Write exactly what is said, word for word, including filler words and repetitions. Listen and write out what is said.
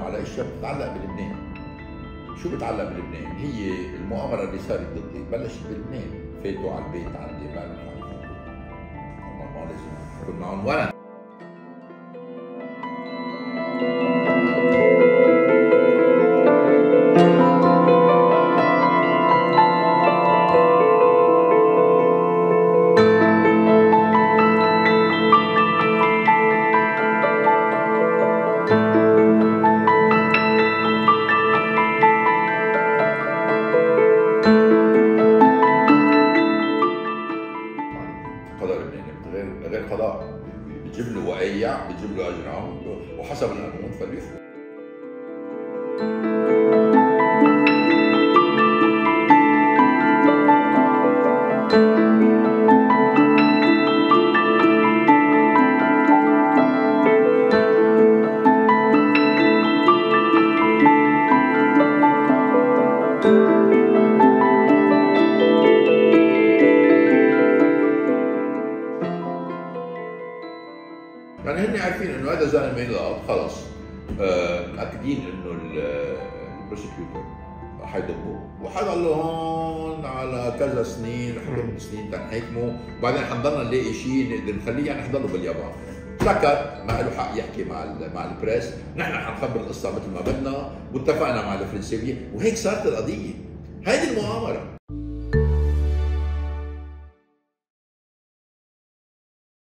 على اشياء بتتعلق بلبنان. شو بتعلق بلبنان؟ هي المؤامره اللي صارت ضدي بلشت بلبنان، فاتوا على البيت عندي بعد ما هم ما لازم يكون معهم ولد. قضاء لبناني غير غير قضاء، بتجيب له وقايع، بتجيب له اجرام وحسب القانون فليفرق. يعني هن عارفين انه هذا زلمه ينلقط خلص، متاكدين انه البروسيكيوتور حيضبوه وحيضلوا هون على كذا سنين، حكم سنين تنحكموا، وبعدين حنضلنا نلاقي شيء نقدر نخليه، يعني حضلوا باليابان. سكت، ما له حق يحكي مع مع البريس، نحن حنخبر القصه مثل ما بدنا، واتفقنا مع الفرنسيه، وهيك صارت القضيه. هيدي المؤامره.